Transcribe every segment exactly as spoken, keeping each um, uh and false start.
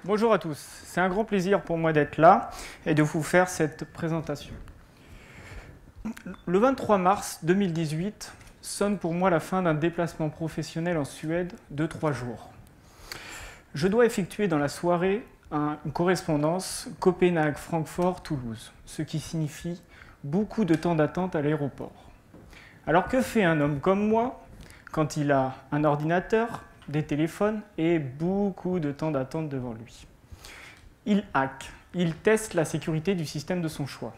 Bonjour à tous, c'est un grand plaisir pour moi d'être là et de vous faire cette présentation. Le vingt-trois mars deux mille dix-huit sonne pour moi la fin d'un déplacement professionnel en Suède de trois jours. Je dois effectuer dans la soirée un, une correspondance Copenhague-Francfort-Toulouse, ce qui signifie beaucoup de temps d'attente à l'aéroport. Alors que fait un homme comme moi quand il a un ordinateur, des téléphones et beaucoup de temps d'attente devant lui? Il hack, il teste la sécurité du système de son choix.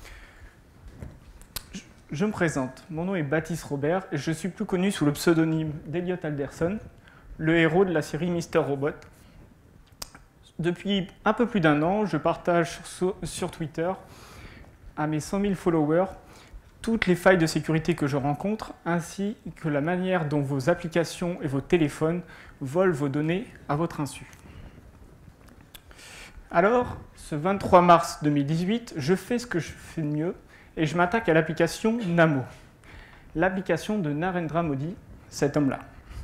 Je, je me présente, mon nom est Baptiste Robert et je suis plus connu sous le pseudonyme d'Elliot Alderson, le héros de la série Mister Robot. Depuis un peu plus d'un an, je partage sur, sur Twitter à mes cent mille followers toutes les failles de sécurité que je rencontre, ainsi que la manière dont vos applications et vos téléphones volent vos données à votre insu. Alors, ce vingt-trois mars deux mille dix-huit, je fais ce que je fais de mieux et je m'attaque à l'application Namo, l'application de Narendra Modi, cet homme-là.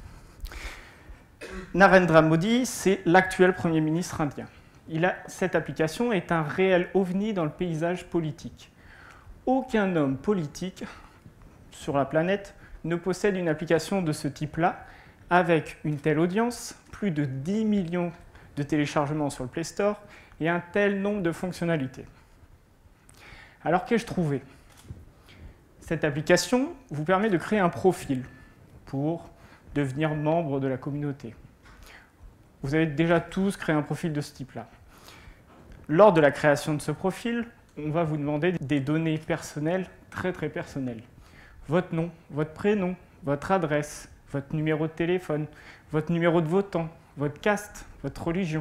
Narendra Modi, c'est l'actuel Premier ministre indien. Il a, cette application est un réel ovni dans le paysage politique. Aucun homme politique sur la planète ne possède une application de ce type-là, avec une telle audience, plus de dix millions de téléchargements sur le Play Store et un tel nombre de fonctionnalités. Alors qu'ai-je trouvé? Cette application vous permet de créer un profil pour devenir membre de la communauté. Vous avez déjà tous créé un profil de ce type-là. Lors de la création de ce profil, on va vous demander des données personnelles, très très personnelles. Votre nom, votre prénom, votre adresse, votre numéro de téléphone, votre numéro de votant, votre caste, votre religion.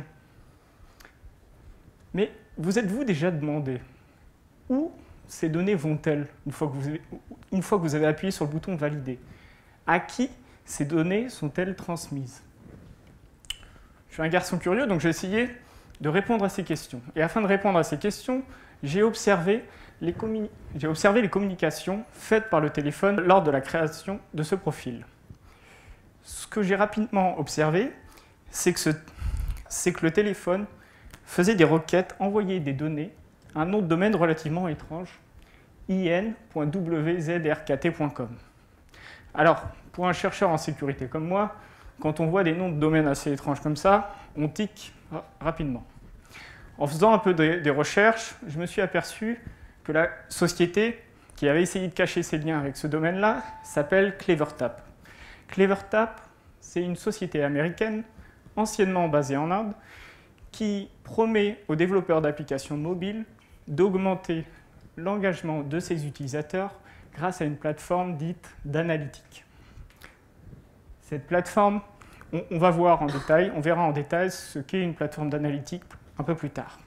Mais vous êtes-vous déjà demandé où ces données vont-elles une fois que vous avez, une fois que vous avez appuyé sur le bouton « Valider ». À qui ces données sont-elles transmises? Je suis un garçon curieux, donc j'ai essayé de répondre à ces questions. Et afin de répondre à ces questions, j'ai observé, les j'ai observé les communications faites par le téléphone lors de la création de ce profil. Ce que j'ai rapidement observé, c'est que, ce, c'est que le téléphone faisait des requêtes, envoyait des données, un nom de domaine relativement étrange, i n point w z r k t point com. Alors, pour un chercheur en sécurité comme moi, quand on voit des noms de domaines assez étranges comme ça, on tique rapidement. En faisant un peu de, des recherches, je me suis aperçu que la société qui avait essayé de cacher ses liens avec ce domaine-là s'appelle CleverTap. CleverTap, c'est une société américaine, anciennement basée en Inde, qui promet aux développeurs d'applications mobiles d'augmenter l'engagement de ses utilisateurs grâce à une plateforme dite d'analytique. Cette plateforme, on, on va voir en détail, on verra en détail ce qu'est une plateforme d'analytique un peu plus tard.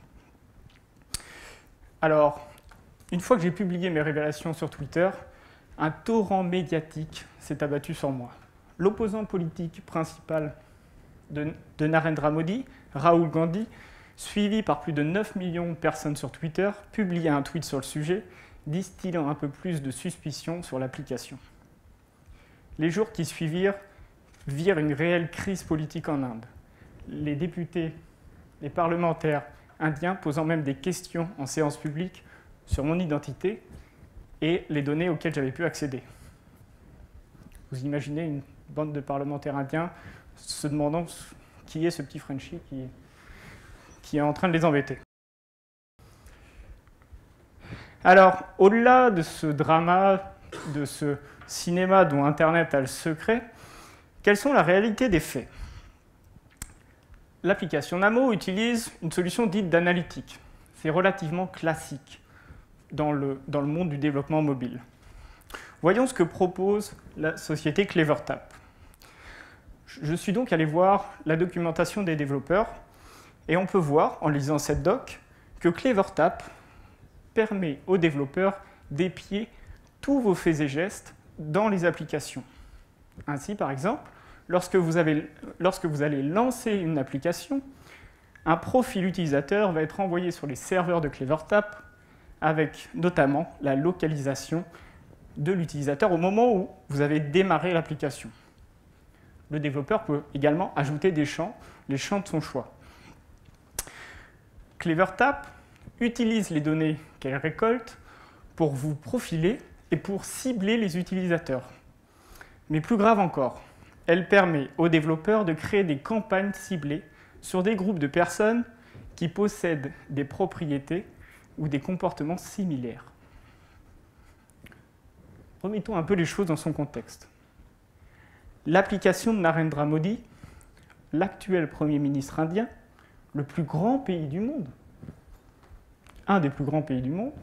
Alors, une fois que j'ai publié mes révélations sur Twitter, un torrent médiatique s'est abattu sur moi. L'opposant politique principal de, de Narendra Modi, Rahul Gandhi, suivi par plus de neuf millions de personnes sur Twitter, publia un tweet sur le sujet, distillant un peu plus de suspicion sur l'application. Les jours qui suivirent virent une réelle crise politique en Inde. Les députés, les parlementaires indiens posant même des questions en séance publique sur mon identité et les données auxquelles j'avais pu accéder. Vous imaginez une bande de parlementaires indiens se demandant qui est ce petit Frenchie qui, qui est en train de les embêter. Alors, au-delà de ce drama, de ce cinéma dont Internet a le secret, quelles sont la réalité des faits? L'application Namo utilise une solution dite d'analytique. C'est relativement classique dans le, dans le monde du développement mobile. Voyons ce que propose la société CleverTap. Je suis donc allé voir la documentation des développeurs et on peut voir, en lisant cette doc, que CleverTap permet aux développeurs d'épier tous vos faits et gestes dans les applications. Ainsi, par exemple, lorsque vous, avez, lorsque vous allez lancer une application, un profil utilisateur va être envoyé sur les serveurs de CleverTap avec notamment la localisation de l'utilisateur au moment où vous avez démarré l'application. Le développeur peut également ajouter des champs, les champs de son choix. CleverTap utilise les données qu'elle récolte pour vous profiler et pour cibler les utilisateurs. Mais plus grave encore, elle permet aux développeurs de créer des campagnes ciblées sur des groupes de personnes qui possèdent des propriétés ou des comportements similaires. Remettons un peu les choses dans son contexte. L'application de Narendra Modi, l'actuel Premier ministre indien, le plus grand pays du monde, un des plus grands pays du monde,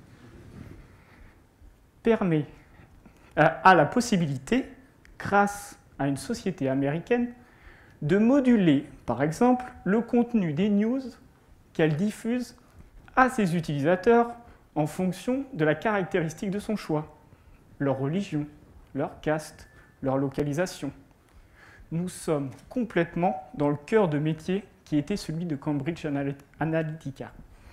permet, a la possibilité, grâce à une société américaine, de moduler, par exemple, le contenu des news qu'elle diffuse à ses utilisateurs en fonction de la caractéristique de son choix, leur religion, leur caste, leur localisation. Nous sommes complètement dans le cœur de métier qui était celui de Cambridge Analytica.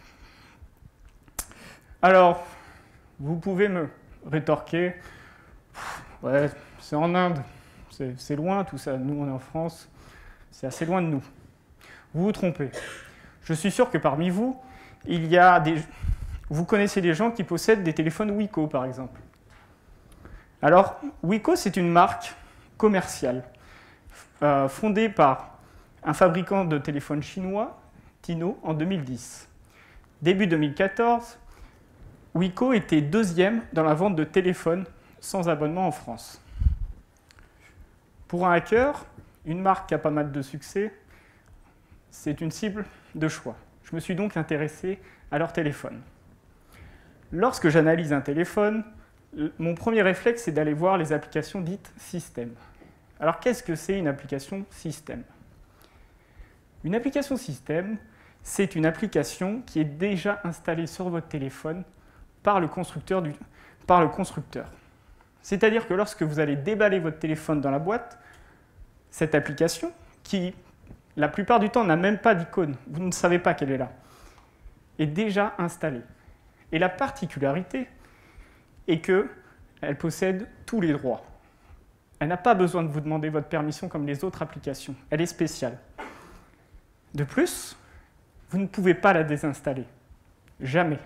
Alors, vous pouvez me rétorquer, ouais, c'est en Inde, c'est loin tout ça, nous on est en France, c'est assez loin de nous. Vous vous trompez. Je suis sûr que parmi vous, il y a des... vous connaissez des gens qui possèdent des téléphones Wiko, par exemple. Alors, Wiko, c'est une marque commerciale euh, fondée par un fabricant de téléphones chinois, Tino, en deux mille dix. Début deux mille quatorze, Wiko était deuxième dans la vente de téléphones sans abonnement en France. Pour un hacker, une marque qui a pas mal de succès, c'est une cible de choix. Je me suis donc intéressé à leur téléphone. Lorsque j'analyse un téléphone, mon premier réflexe, c'est d'aller voir les applications dites système. Alors, qu'est-ce que c'est une application système? Une application système, c'est une application qui est déjà installée sur votre téléphone par le constructeur. Du... par le constructeur. C'est-à-dire que lorsque vous allez déballer votre téléphone dans la boîte, cette application, qui la plupart du temps n'a même pas d'icône, vous ne savez pas qu'elle est là, est déjà installée. Et la particularité est qu'elle possède tous les droits. Elle n'a pas besoin de vous demander votre permission comme les autres applications. Elle est spéciale. De plus, vous ne pouvez pas la désinstaller. Jamais.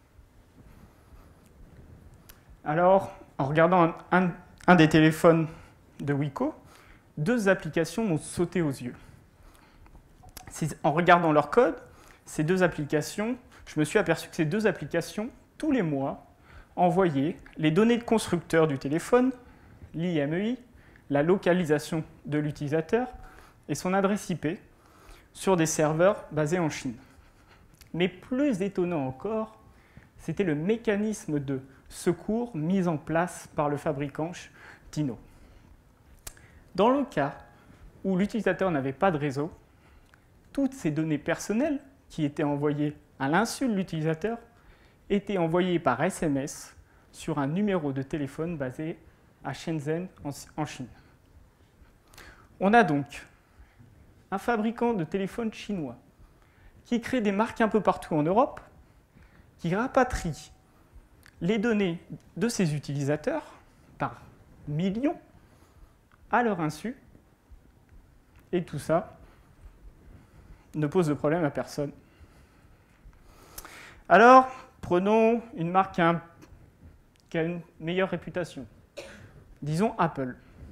Alors, en regardant un, un, un des téléphones de Wiko, deux applications m'ont sauté aux yeux. En regardant leur code, ces deux applications, je me suis aperçu que ces deux applications, tous les mois, envoyaient les données de constructeur du téléphone, l'I M E I, la localisation de l'utilisateur et son adresse I P sur des serveurs basés en Chine. Mais plus étonnant encore, c'était le mécanisme de secours mis en place par le fabricant Tino. Dans le cas où l'utilisateur n'avait pas de réseau, toutes ces données personnelles qui étaient envoyées à l'insu de l'utilisateur étaient envoyées par S M S sur un numéro de téléphone basé à Shenzhen, en Chine. On a donc un fabricant de téléphones chinois qui crée des marques un peu partout en Europe, qui rapatrie les données de ses utilisateurs par millions à leur insu, et tout ça ne pose de problème à personne. Alors, prenons une marque qui a, un, qui a une meilleure réputation. Disons Apple.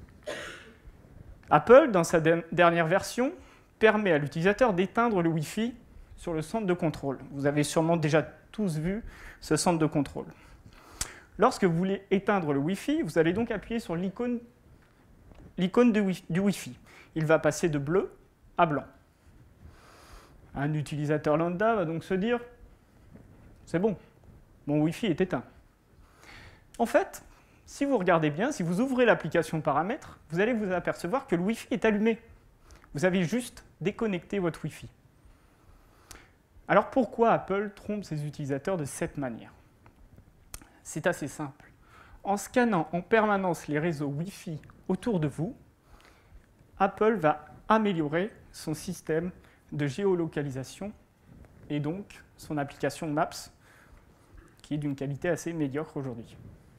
Apple, dans sa de- dernière version, permet à l'utilisateur d'éteindre le Wi-Fi sur le centre de contrôle. Vous avez sûrement déjà tous vu ce centre de contrôle. Lorsque vous voulez éteindre le Wi-Fi, vous allez donc appuyer sur l'icône l'icône du Wi-Fi. Il va passer de bleu à blanc. Un utilisateur lambda va donc se dire « c'est bon, mon Wi-Fi est éteint ». En fait, si vous regardez bien, si vous ouvrez l'application paramètres, vous allez vous apercevoir que le Wi-Fi est allumé. Vous avez juste déconnecté votre Wi-Fi. Alors pourquoi Apple trompe ses utilisateurs de cette manière? C'est assez simple. En scannant en permanence les réseaux Wi-Fi autour de vous, Apple va améliorer son système de géolocalisation et donc son application Maps, qui est d'une qualité assez médiocre aujourd'hui.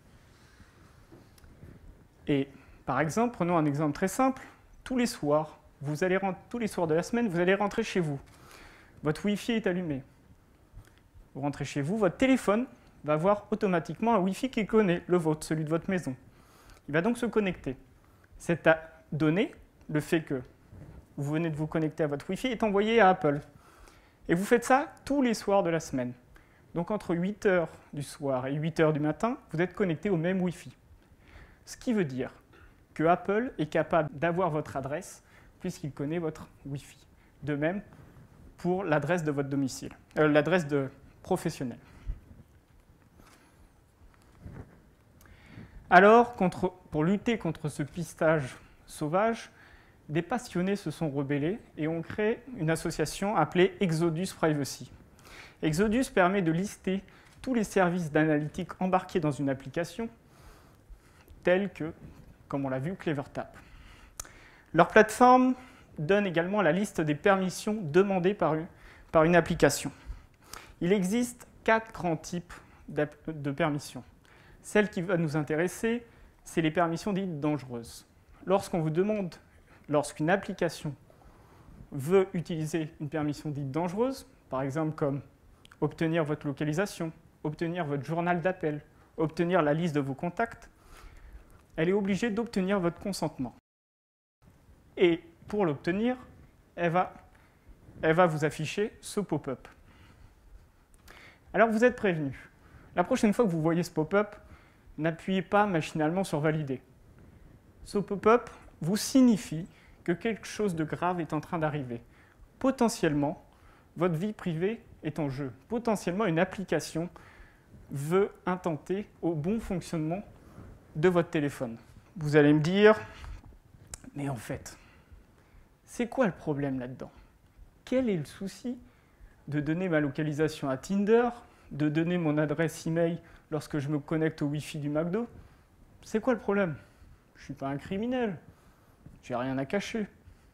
Et par exemple, prenons un exemple très simple. Tous les soirs, vous allez rent- tous les soirs de la semaine, vous allez rentrer chez vous. Votre Wi-Fi est allumé. Vous rentrez chez vous, votre téléphone va avoir automatiquement un Wi-Fi qu'il connaît, le vôtre, celui de votre maison. Il va donc se connecter. Cette donnée, le fait que vous venez de vous connecter à votre Wi-Fi, est envoyée à Apple. Et vous faites ça tous les soirs de la semaine. Donc entre huit heures du soir et huit heures du matin, vous êtes connecté au même Wi-Fi. Ce qui veut dire que Apple est capable d'avoir votre adresse puisqu'il connaît votre Wi-Fi. De même pour l'adresse de votre domicile, euh, l'adresse de professionnelle. Alors, contre, pour lutter contre ce pistage sauvage, des passionnés se sont rebellés et ont créé une association appelée Exodus Privacy. Exodus permet de lister tous les services d'analytique embarqués dans une application, tels que, comme on l'a vu, CleverTap. Leur plateforme donne également la liste des permissions demandées par une, par une application. Il existe quatre grands types de permissions. Celle qui va nous intéresser, c'est les permissions dites dangereuses. Lorsqu'on vous demande, lorsqu'une application veut utiliser une permission dite dangereuse, par exemple comme obtenir votre localisation, obtenir votre journal d'appel, obtenir la liste de vos contacts, elle est obligée d'obtenir votre consentement. Et pour l'obtenir, elle va, elle va vous afficher ce pop-up. Alors vous êtes prévenu. La prochaine fois que vous voyez ce pop-up, n'appuyez pas machinalement sur valider. Ce pop-up vous signifie que quelque chose de grave est en train d'arriver. Potentiellement, votre vie privée est en jeu. Potentiellement, une application veut intenter au bon fonctionnement de votre téléphone. Vous allez me dire, mais en fait, c'est quoi le problème là-dedans? Quel est le souci de donner ma localisation à Tinder, de donner mon adresse email lorsque je me connecte au Wi-Fi du McDo? C'est quoi le problème? Je ne suis pas un criminel. J'ai rien à cacher.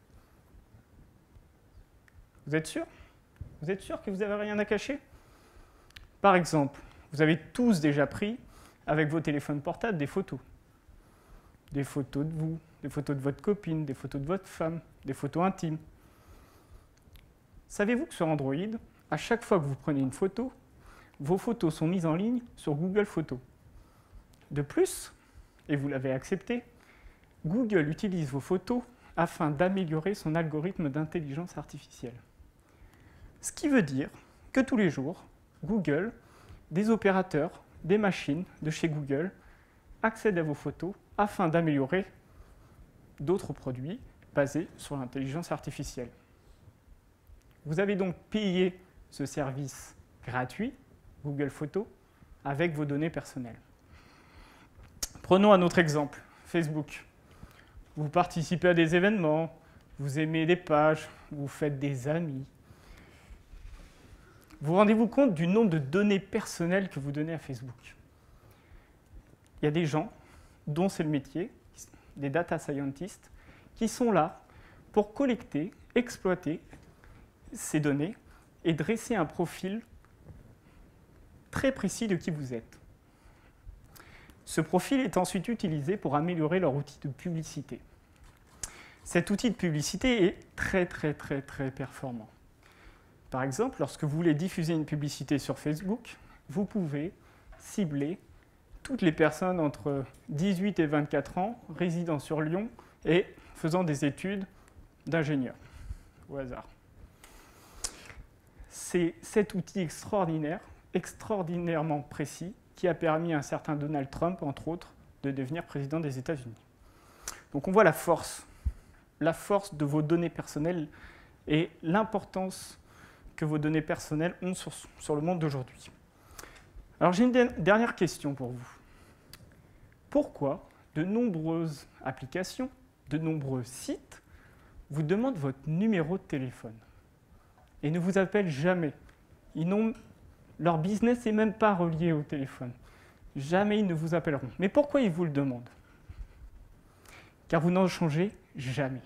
Vous êtes sûr? Vous êtes sûr que vous n'avez rien à cacher? Par exemple, vous avez tous déjà pris, avec vos téléphones portables, des photos. Des photos de vous, des photos de votre copine, des photos de votre femme, des photos intimes. Savez-vous que sur Android, à chaque fois que vous prenez une photo, vos photos sont mises en ligne sur Google Photos. De plus, et vous l'avez accepté, Google utilise vos photos afin d'améliorer son algorithme d'intelligence artificielle. Ce qui veut dire que tous les jours, Google, des opérateurs, des machines de chez Google accèdent à vos photos afin d'améliorer d'autres produits basés sur l'intelligence artificielle. Vous avez donc payé ce service gratuit, Google Photos, avec vos données personnelles. Prenons un autre exemple, Facebook. Vous participez à des événements, vous aimez des pages, vous faites des amis. Vous rendez-vous compte du nombre de données personnelles que vous donnez à Facebook? Il y a des gens dont c'est le métier, des data scientists, qui sont là pour collecter, exploiter ces données et dresser un profil très précis de qui vous êtes. Ce profil est ensuite utilisé pour améliorer leur outil de publicité. Cet outil de publicité est très très très très performant. Par exemple, lorsque vous voulez diffuser une publicité sur Facebook, vous pouvez cibler toutes les personnes entre dix-huit et vingt-quatre ans, résidant sur Lyon et faisant des études d'ingénieur, au hasard. C'est cet outil extraordinaire, extraordinairement précis, qui a permis à un certain Donald Trump, entre autres, de devenir président des États-Unis. Donc on voit la force, la force de vos données personnelles et l'importance que vos données personnelles ont sur, sur le monde d'aujourd'hui. Alors j'ai une dernière question pour vous. Pourquoi de nombreuses applications, de nombreux sites vous demandent votre numéro de téléphone et ne vous appellent jamais? Ils n'ont, leur business n'est même pas relié au téléphone. Jamais ils ne vous appelleront. Mais pourquoi ils vous le demandent? Car vous n'en changez jamais.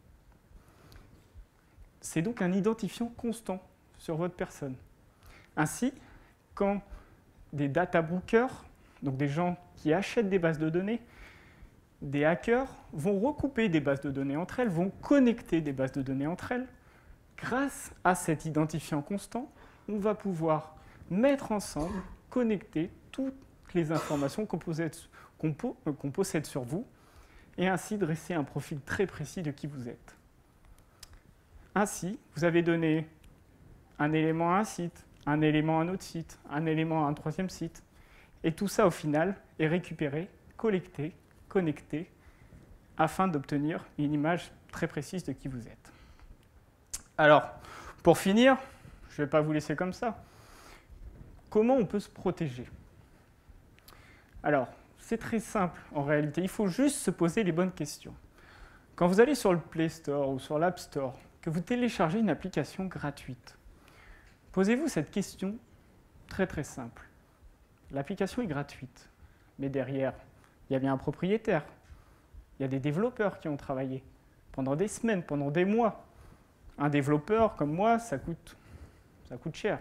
C'est donc un identifiant constant sur votre personne. Ainsi, quand des data brokers, donc des gens qui achètent des bases de données, des hackers vont recouper des bases de données entre elles, vont connecter des bases de données entre elles. Grâce à cet identifiant constant, on va pouvoir mettre ensemble, connecter toutes les informations qu'on possède, qu'on po- qu'on possède sur vous, et ainsi dresser un profil très précis de qui vous êtes. Ainsi, vous avez donné un élément à un site, un élément à un autre site, un élément à un troisième site, et tout ça, au final, est récupéré, collecté, connecté, afin d'obtenir une image très précise de qui vous êtes. Alors, pour finir, je ne vais pas vous laisser comme ça. Comment on peut se protéger? Alors, c'est très simple en réalité. Il faut juste se poser les bonnes questions. Quand vous allez sur le Play Store ou sur l'App Store, que vous téléchargez une application gratuite, posez-vous cette question très très simple. L'application est gratuite, mais derrière, il y a bien un propriétaire. Il y a des développeurs qui ont travaillé pendant des semaines, pendant des mois. Un développeur comme moi, ça coûte, ça coûte cher.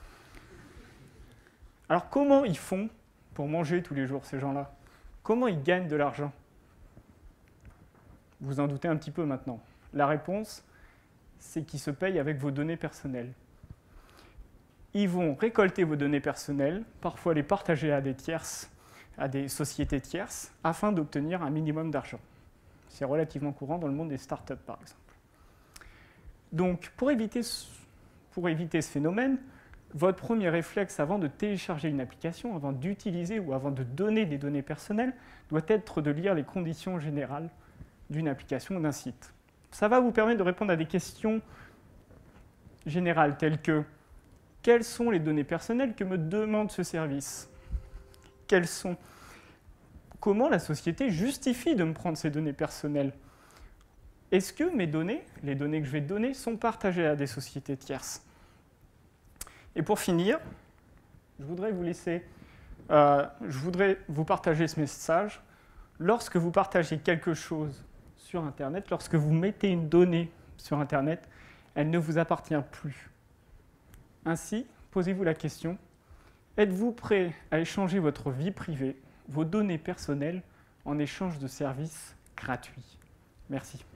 Alors comment ils font pour manger tous les jours, ces gens-là? Comment ils gagnent de l'argent? Vous en doutez un petit peu maintenant. La réponse, c'est qu'ils se payent avec vos données personnelles. Ils vont récolter vos données personnelles, parfois les partager à des tierces, à des sociétés tierces, afin d'obtenir un minimum d'argent. C'est relativement courant dans le monde des startups, par exemple. Donc, pour éviter, ce, pour éviter ce phénomène, votre premier réflexe avant de télécharger une application, avant d'utiliser ou avant de donner des données personnelles, doit être de lire les conditions générales d'une application ou d'un site. Ça va vous permettre de répondre à des questions générales telles que « Quelles sont les données personnelles que me demande ce service ?» Quelles sont... Comment la société justifie de me prendre ces données personnelles? Est-ce que mes données, les données que je vais donner, sont partagées à des sociétés tierces? Et pour finir, je voudrais vous laisser, euh, je voudrais vous partager ce message. Lorsque vous partagez quelque chose sur Internet, lorsque vous mettez une donnée sur Internet, elle ne vous appartient plus. Ainsi, posez-vous la question, êtes-vous prêt à échanger votre vie privée, vos données personnelles, en échange de services gratuits? Merci.